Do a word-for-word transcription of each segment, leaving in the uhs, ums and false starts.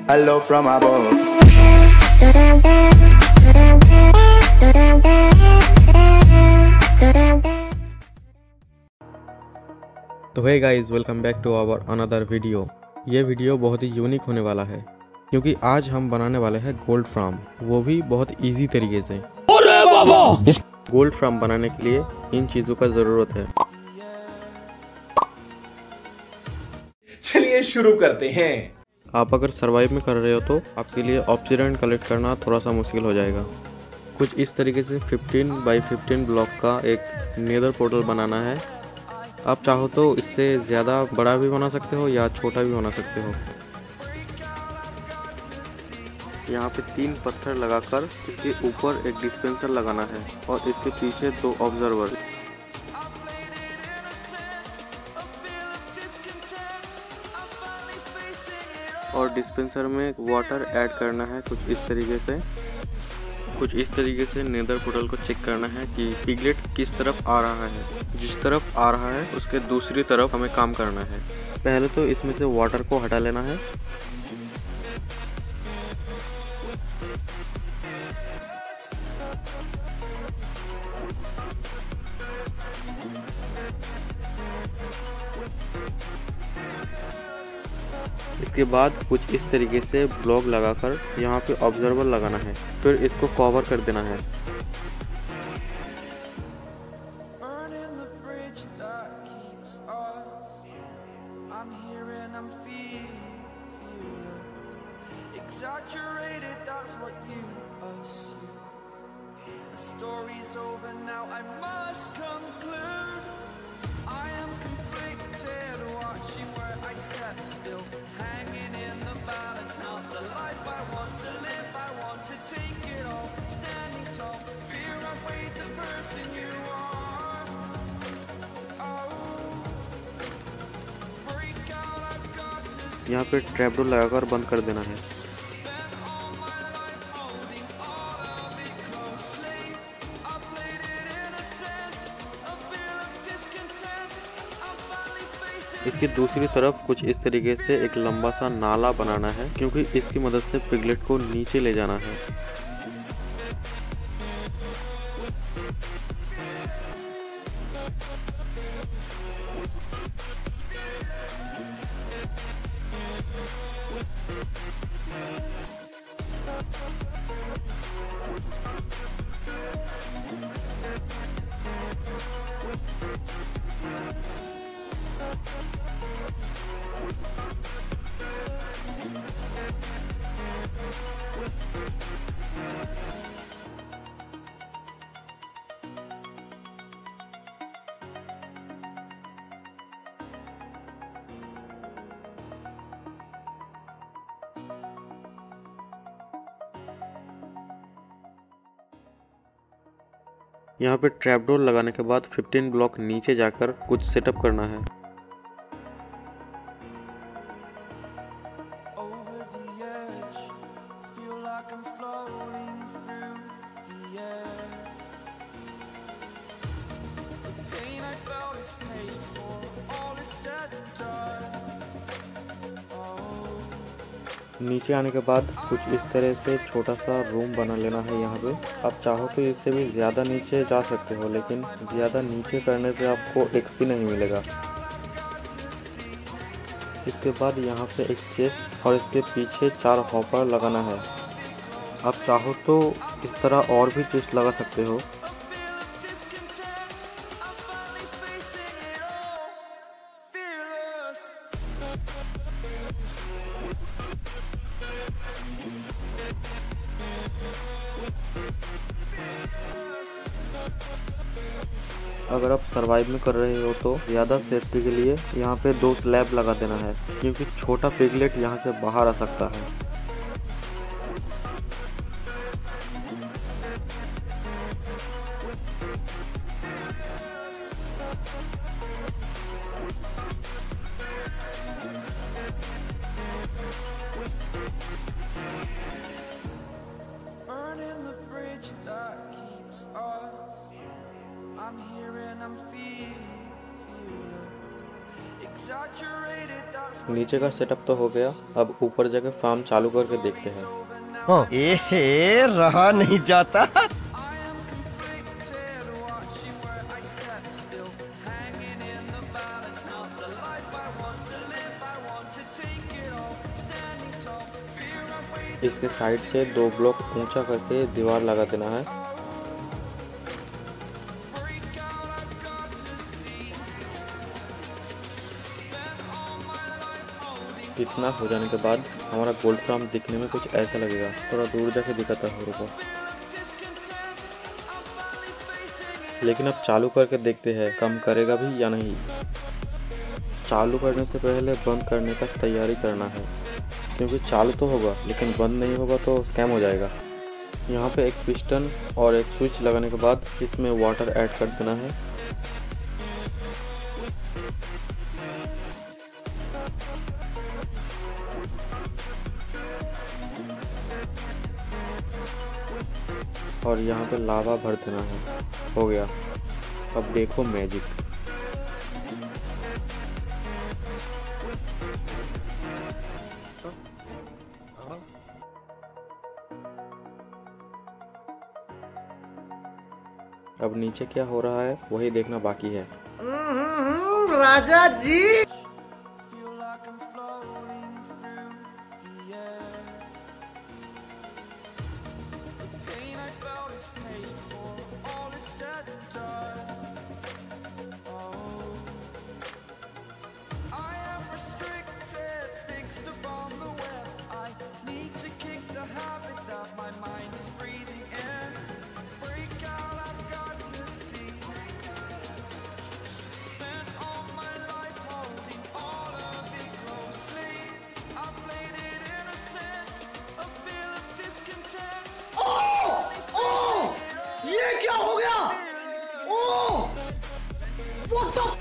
hello from above. तो hey guys, welcome back to our another video. ये video बहुत ही यूनिक होने वाला है क्योंकि आज हम बनाने वाले हैं गोल्ड फार्म, वो भी बहुत इजी तरीके से। अरे बाबा! इस गोल्ड फार्म बनाने के लिए इन चीज़ों का ज़रूरत है। चलिए शुरू करते हैं। आप अगर सर्वाइव में कर रहे हो तो आपके लिए ऑब्सीडियन कलेक्ट करना थोड़ा सा मुश्किल हो जाएगा। कुछ इस तरीके से पंद्रह बाई पंद्रह ब्लॉक का एक नेदर पोर्टल बनाना है। आप चाहो तो इससे ज़्यादा बड़ा भी बना सकते हो या छोटा भी बना सकते हो। यहाँ पे तीन पत्थर लगाकर इसके ऊपर एक डिस्पेंसर लगाना है और इसके पीछे दो ऑब्जर्वर। और डिस्पेंसर में वाटर ऐड करना है कुछ इस तरीके से। कुछ इस तरीके से नेदर पोर्टल को चेक करना है कि पिगलेट किस तरफ आ रहा है। जिस तरफ आ रहा है उसके दूसरी तरफ हमें काम करना है। पहले तो इसमें से वाटर को हटा लेना है। इसके बाद कुछ इस तरीके से ब्लॉक लगाकर यहाँ पे ऑब्जर्वर लगाना है, फिर इसको कवर कर देना है। यहाँ पे ट्रैपडोर लगाकर बंद कर देना है। इसकी दूसरी तरफ कुछ इस तरीके से एक लंबा सा नाला बनाना है क्योंकि इसकी मदद से पिगलेट को नीचे ले जाना है। यहाँ पे ट्रैपडोर लगाने के बाद पंद्रह ब्लॉक नीचे जाकर कुछ सेटअप करना है। नीचे आने के बाद कुछ इस तरह से छोटा सा रूम बना लेना है। यहाँ पे आप चाहो तो इससे भी ज़्यादा नीचे जा सकते हो, लेकिन ज़्यादा नीचे करने पे आपको एक्सपी नहीं मिलेगा। इसके बाद यहाँ पे एक चेस्ट और इसके पीछे चार हॉपर लगाना है। आप चाहो तो इस तरह और भी चेस्ट लगा सकते हो। अगर आप सर्वाइव में कर रहे हो तो ज़्यादा सेफ्टी के लिए यहाँ पे दो स्लैब लगा देना है क्योंकि छोटा पिगलेट यहाँ से बाहर आ सकता है। नीचे का सेटअप तो हो गया, अब ऊपर जाके फार्म चालू करके देखते हैं। हाँ। एहे, रहा नहीं जाता। इसके साइड से दो ब्लॉक ऊंचा करके दीवार लगा देना है। इतना हो जाने के बाद हमारा गोल्ड फार्म दिखने में कुछ ऐसा लगेगा। थोड़ा दूर जाके दिखाता है रुको। लेकिन अब चालू करके देखते हैं काम करेगा भी या नहीं। चालू करने से पहले बंद करने का तैयारी करना है, क्योंकि चालू तो होगा लेकिन बंद नहीं होगा तो स्कैम हो जाएगा। यहाँ पे एक पिस्टन और एक स्विच लगाने के बाद इसमें वाटर ऐड कर देना है। और यहाँ पे लावा भर देना है। हो गया। अब देखो मैजिक। अब नीचे क्या हो रहा है वही देखना बाकी है। राजा जी। ये क्या हो गया? ओह! What the f-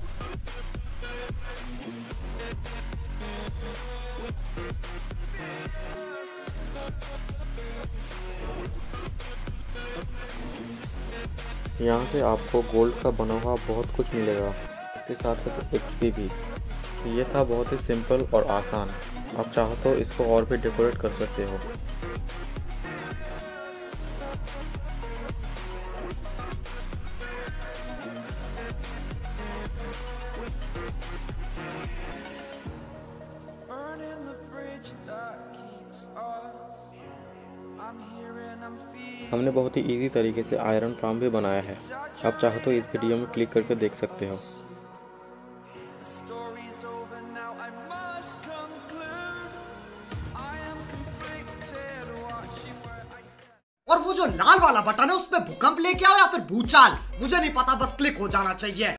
यहाँ से आपको गोल्ड का बना हुआ बहुत कुछ मिलेगा, इसके साथ साथ एक्सपी भी। ये था बहुत ही सिंपल और आसान। आप चाहो तो इसको और भी डेकोरेट कर सकते हो। हमने बहुत ही इजी तरीके से आयरन फार्म भी बनाया है। आप चाहो तो इस वीडियो में क्लिक करके देख सकते हो। और वो जो लाल वाला बटन है उस पे भूकंप लेके आओ या फिर भूचाल, मुझे नहीं पता, बस क्लिक हो जाना चाहिए।